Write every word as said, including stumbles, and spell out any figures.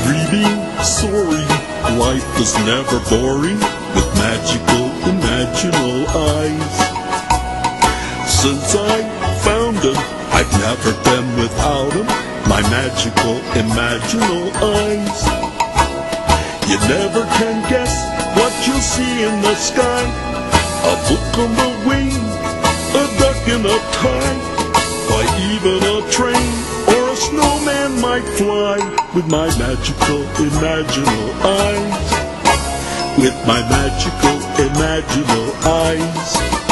grieving, sorry, life is never boring with magical, imaginal eyes. Since I found them, I've never been without them, my magical, imaginal eyes. You never can guess what you'll see in the sky, a book on the wing, a duck in a tie, why even a train or a snowman might fly with my magical, imaginal eyes, with my magical, imaginal eyes.